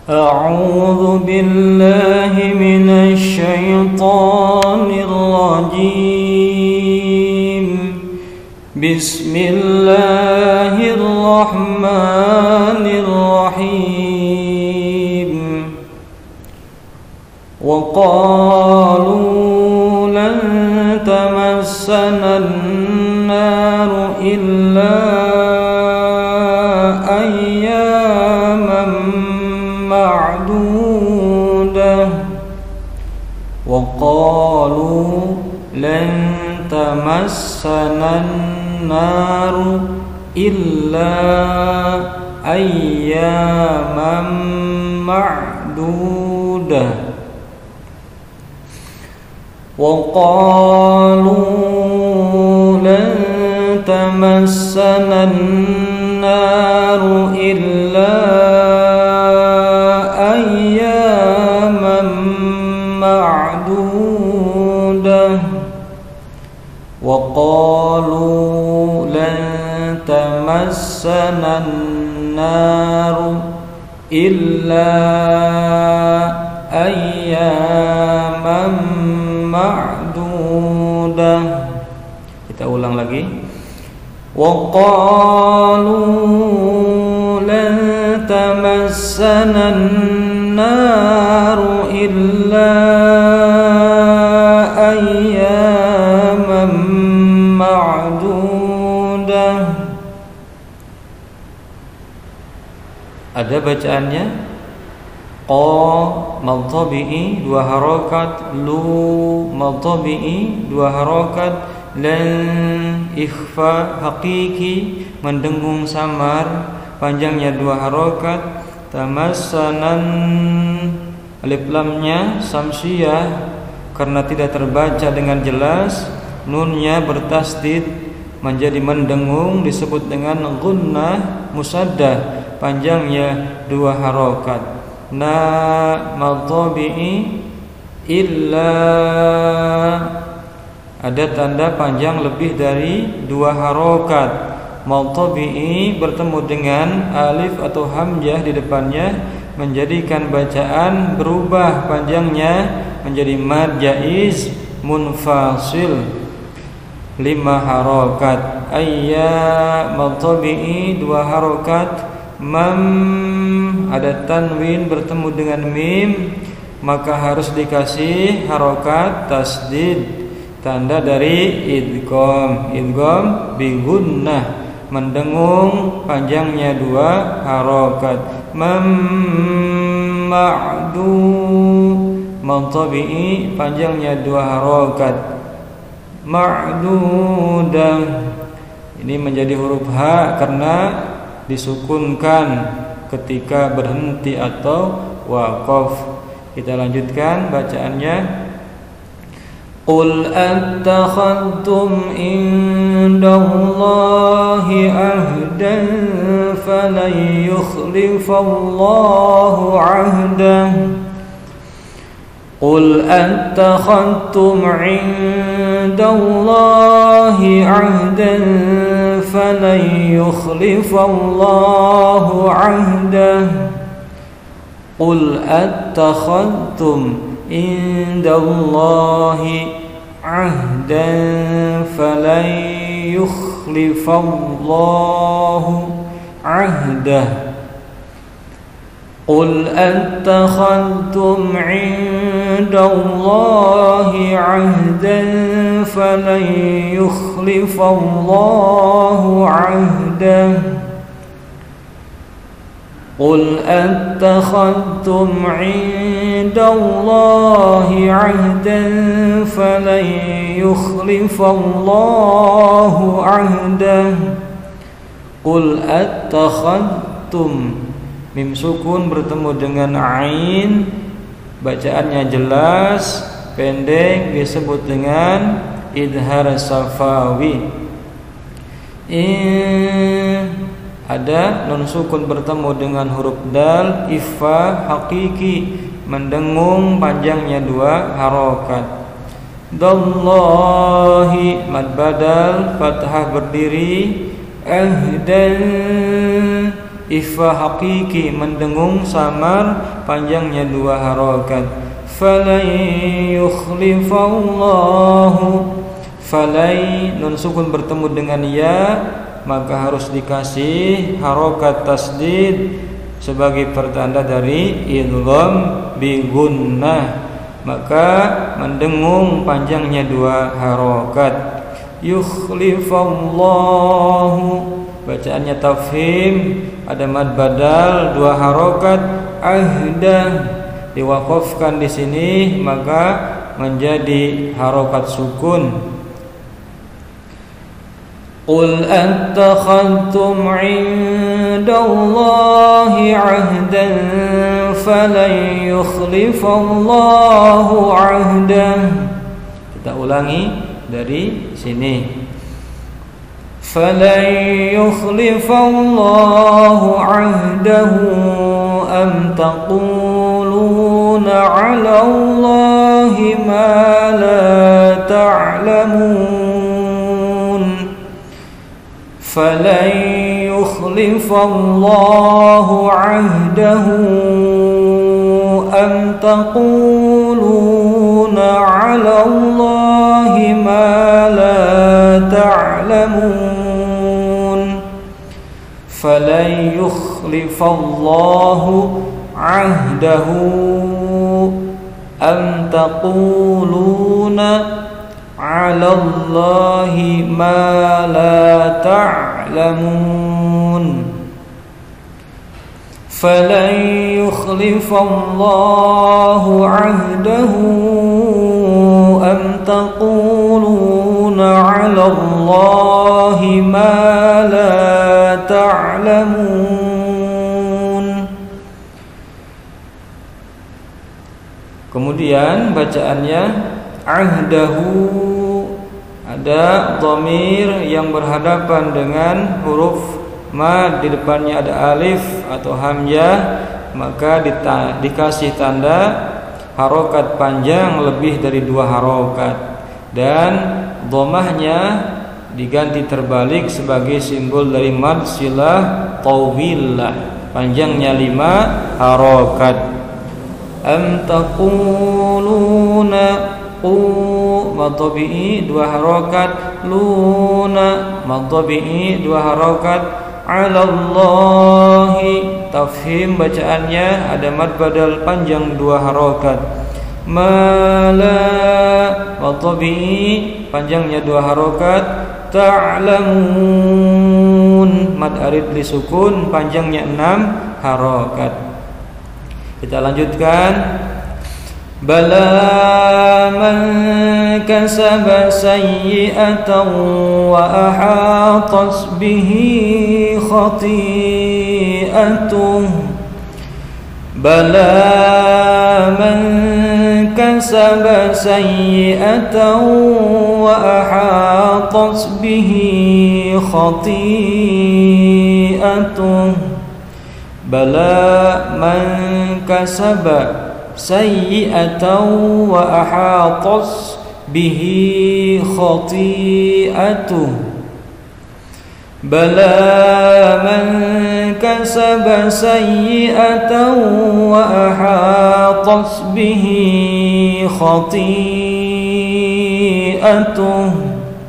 أعوذ بالله من الشيطان الرجيم بسم الله الرحمن الرحيم وقالوا لن تمسنا النار إلا أياما معدودة وقالوا لن تمسنا النار إلا أياما معدودة وقالوا لن تمسنا النار إلا أياما معدودة وقالوا لن تمسنا النار إلا أياما معدودة. Kita ulang lagi. وقالوا لن تمسنا النار إلا أياما معدودة. Ada bacaannya qa madtabi'i dua harokat, lu madtabi'i dua harokat, lan ikhfa hakiki mendengung samar panjangnya dua harokat, tamassanan alif lamnya samsiyah karena tidak terbaca dengan jelas, nunnya bertasdid menjadi mendengung disebut dengan gunnah musaddah panjangnya dua harokat. Na madtabi'i illa ada tanda panjang lebih dari dua harokat. Madtabi'i bertemu dengan alif atau hamzah di depannya menjadikan bacaan berubah panjangnya menjadi mad jaiz munfasil lima harokat. Ayya madtabi'i dua harokat. Mam ada tanwin bertemu dengan mim maka harus dikasih harokat tasdid tanda dari idgham. Idgham bi gunnah mendengung panjangnya dua harokat. Mam ma'du madtabi'i panjangnya dua harokat. Ma'dudah ini menjadi huruf ha karena disukunkan ketika berhenti atau waqaf. Kita lanjutkan bacaannya. Qul attakhadtum indallahi ahdan falan yukhlifallahu ahdah. قل أتخذتم عند الله عهدا فلن يخلف الله عهده. قل أتخذتم عند الله عهدا فلن يخلف الله عهده. قل أتخذتم عند الله عهدا فلن يخلف الله عهده. قل أتخذتم عند الله عهدا فلن يخلف الله عهده. قل أتخذتم mim sukun bertemu dengan ain bacaannya jelas pendek disebut dengan idhar safawi. Ada nun sukun bertemu dengan huruf dal ifa hakiki mendengung panjangnya dua harokat. Dallahi mad badal fathah berdiri, ahdan ikhfa hakiki mendengung samar panjangnya 2 harokat. Falan yukhlifallahu, falai nun sukun bertemu dengan ya maka harus dikasih harokat tasdid sebagai pertanda dari idgham bi gunnah, maka mendengung panjangnya 2 harokat. Yukhlifallahu bacaannya tafhim, ada mad badal 2 harokat. Ahda diwakafkan di sini maka menjadi harokat sukun. Qul attakhadtum 'indallahi 'ahdan falan yukhlifallahu 'ahdah. Kita ulangi dari sini. Falan yukhlifallahu 'ahdahu am taquluna 'ala Allahi ma la ta'lamun. فلن يخلف الله عهده أم تقولون على الله ما لا تعلمون. فلن يخلف الله عهده أم تقولون على الله ما لا تعلمون. فلن يخلف الله عهده أم تقولون على الله ما لا تعلمون. Kemudian bacaannya ahdahu, ada dhamir yang berhadapan dengan huruf mad, di depannya ada alif atau hamzah, maka dikasih tanda harokat panjang lebih dari 2 harokat, dan dhammahnya diganti terbalik sebagai simbol dari mad silah tawilah, panjangnya 5 harokat. Am taquluna, mad tabi'i 2 harokat, luna mad tabi'i 2 harokat, 'ala Allahi tafhim bacaannya ada mad badal panjang 2 harokat, ma la mad tabi'i panjangnya 2 harokat, ta'lamun mad arid li sukun panjangnya 6 harokat. Kita lanjutkan. Bala man kasaba sayyi'atan wa ahatat bihi khati'atuh. Bala man kasaba sayyi'atan wa ahatat bihi khati'atuh. Bala man kasaba sayyi'atan wa ahatat bihi khati'atuh. Bala man kasaba sayyi'atan wa ahatat bihi khati'atuh.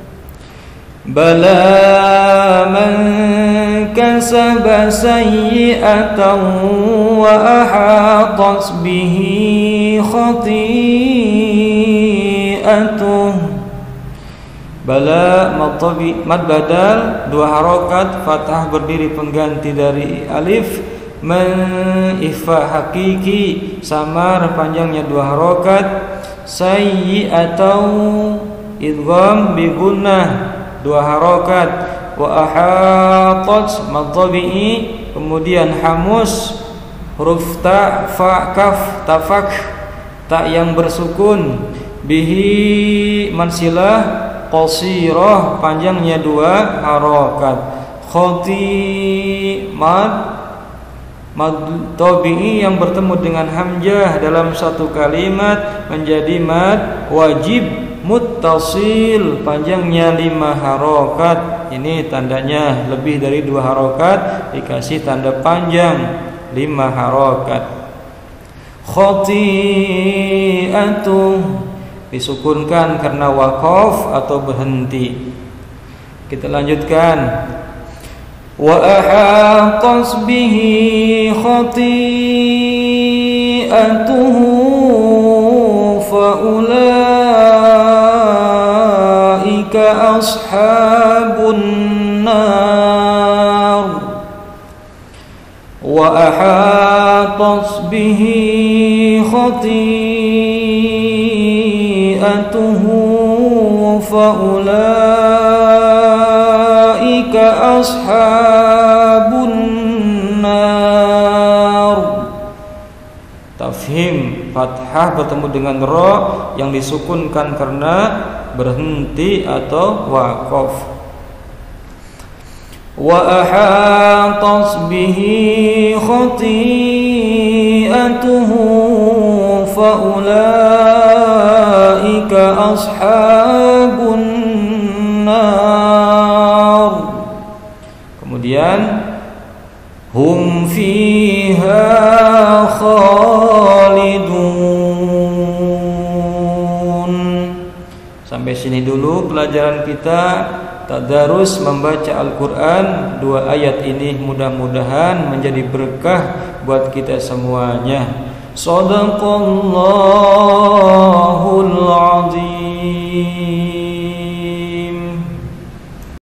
Bala man kasaba sayyi'atan wa ahatat bihi khati'atuh. Bala mad badal 2 harokat, fathah berdiri pengganti dari alif. Man ikhfa hakiki samar panjangnya 2 harokat. Sayyi'atan idgham bi gunnah 2 harokat. Wa ahatat mad tabi'i, kemudian hamus huruf ta fa kaf tafak, tak yang bersukun, bihi mansilah qasirah panjangnya 2 harokat. Khati mad tabi'i yang bertemu dengan hamzah dalam satu kalimat menjadi mad wajib muttasil panjangnya 5 harokat. ini tandanya lebih dari 2 harokat dikasih tanda panjang 5 harokat. Khati'atuh disukunkan karena waqaf atau berhenti. Kita lanjutkan. Wa ahatas bihi khati'atuhu fa ulaika ashabun nar. Wa ahatas bihi khati'atuhu fa ulaika ashabun nar. Tafhim fathah bertemu dengan ra yang disukunkan karena berhenti atau waqaf. Wa ahatas bihi khati'atuhu fa ulaika ashabun nar. Kemudian hum fiha khalidun. Sampai sini dulu pelajaran kita tadarus membaca Al-Quran. 2 ayat ini mudah-mudahan menjadi berkah buat kita semuanya. Shadaqallahul azim.